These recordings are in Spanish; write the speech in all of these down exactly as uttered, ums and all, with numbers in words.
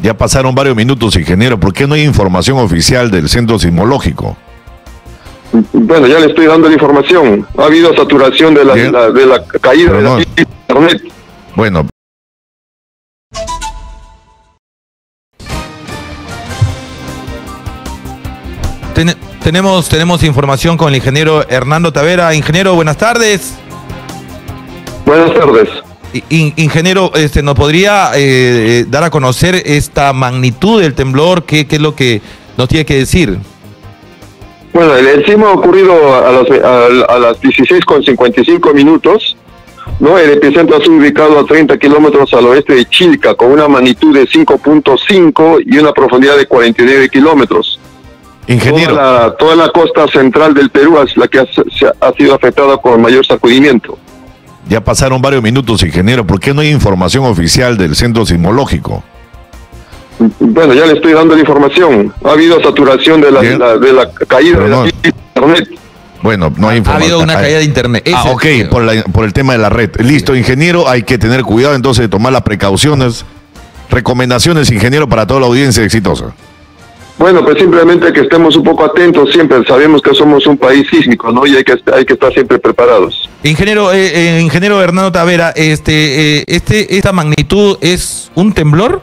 Ya pasaron varios minutos, ingeniero. ¿Por qué no hay información oficial del centro sismológico? Bueno, ya le estoy dando la información. Ha habido saturación de la, la, de la caída Pero de no. la internet. Bueno. Ten, tenemos, tenemos información con el ingeniero Hernando Tavera. Ingeniero, buenas tardes. Buenas tardes. In, ingeniero, este, ¿nos podría eh, dar a conocer esta magnitud del temblor? ¿Qué, qué es lo que nos tiene que decir? Bueno, el sismo ha ocurrido a las, a, a las dieciséis con cincuenta y cinco minutos, ¿no? El epicentro ha sido ubicado a treinta kilómetros al oeste de Chilca, con una magnitud de cinco punto cinco y una profundidad de cuarenta y nueve kilómetros. Ingeniero. Toda la, toda la costa central del Perú es la que ha, se ha sido afectada con mayor sacudimiento. Ya pasaron varios minutos, ingeniero. ¿Por qué no hay información oficial del centro sismológico? Bueno, ya le estoy dando la información. Ha habido saturación de la, la, de la caída Pero de no. la internet. Bueno, no hay Ha información. habido una caída de internet. Ah, Ese- ok, por, la- por el tema de la red. Listo, ingeniero, hay que tener cuidado entonces de tomar las precauciones. Recomendaciones, ingeniero, para toda la audiencia exitosa. Bueno, pues simplemente que estemos un poco atentos siempre. Sabemos que somos un país sísmico, ¿no? Y hay que, hay que estar siempre preparados. Ingeniero, eh, eh, ingeniero Hernando Tavera, este, eh, este, esta magnitud es un temblor.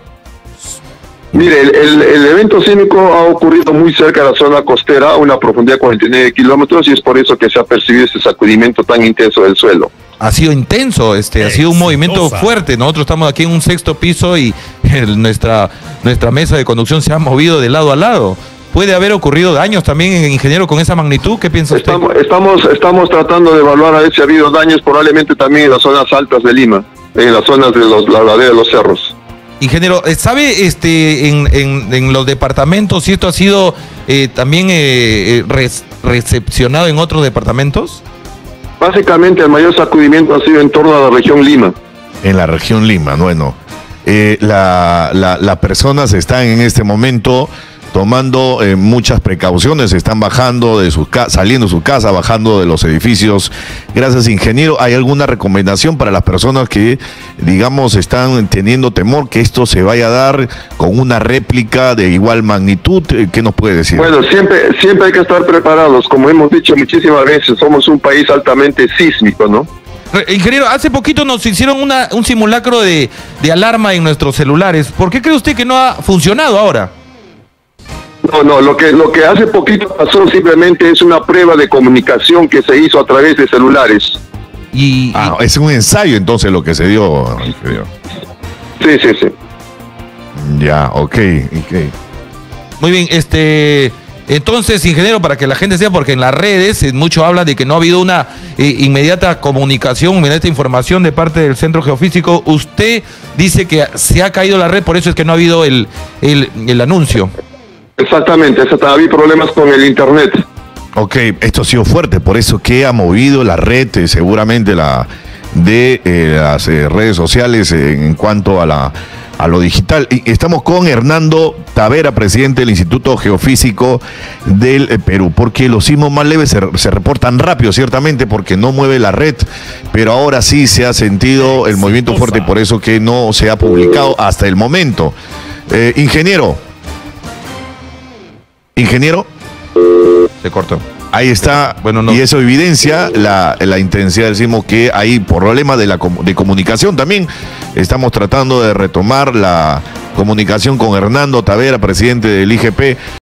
Mire, el, el, el evento sísmico ha ocurrido muy cerca de la zona costera, a una profundidad de cuarenta y nueve kilómetros, y es por eso que se ha percibido ese sacudimiento tan intenso del suelo. Ha sido intenso, este, ha sido un movimiento fuerte. Nosotros estamos aquí en un sexto piso y el- nuestra, nuestra mesa de conducción se ha movido de lado a lado. ¿Puede haber ocurrido daños también, ingeniero, con esa magnitud? ¿Qué piensa usted? Estamos, estamos, estamos tratando de evaluar a ver si ha habido daños, probablemente también en las zonas altas de Lima, en las zonas de los, la ladera de los cerros. Ingeniero, eh, ¿sabe este, en, en, en los departamentos si esto ha sido eh, también eh, eh, res- recepcionado en otros departamentos? Básicamente el mayor sacudimiento ha sido en torno a la región Lima. En la región Lima, bueno. Eh, la, la- las personas están en este momento tomando eh, muchas precauciones, están bajando de sus ca- saliendo de su casa, bajando de los edificios. Gracias, ingeniero. ¿Hay alguna recomendación para las personas que, digamos, están teniendo temor que esto se vaya a dar con una réplica de igual magnitud? Eh, ¿Qué nos puede decir? Bueno, siempre, siempre hay que estar preparados. Como hemos dicho muchísimas veces, somos un país altamente sísmico, ¿no? Re- Ingeniero, hace poquito nos hicieron una, un simulacro de, de alarma en nuestros celulares. ¿Por qué cree usted que no ha funcionado ahora? No, no, lo que, lo que hace poquito pasó simplemente es una prueba de comunicación que se hizo a través de celulares. Y, y- Ah, es un ensayo entonces lo que se dio, ingeniero. Sí, sí, sí. Ya, ok, ok. muy bien, este... Entonces, ingeniero, para que la gente sepa, porque en las redes eh, mucho habla de que no ha habido una eh, inmediata comunicación, inmediata información de parte del Centro Geofísico. Usted dice que se ha caído la red, por eso es que no ha habido el, el, el anuncio. Exactamente, exactamente. Había problemas con el internet. Ok, esto ha sido fuerte, por eso que ha movido la red, eh, seguramente la de eh, las eh, redes sociales eh, en cuanto a la a lo digital. Y estamos con Hernando Tavera, presidente del Instituto Geofísico del eh, Perú, porque los sismos más leves se, se reportan rápido, ciertamente, porque no mueve la red, pero ahora sí se ha sentido el movimiento fuerte y por eso que no se ha publicado hasta el momento. Eh, ingeniero. Ingeniero. Se cortó. Ahí está, Bueno, no. y eso evidencia la, la intensidad del sismo, que hay problemas de, la, com- de comunicación también. Estamos tratando de retomar la comunicación con Hernando Tavera, presidente del I G P.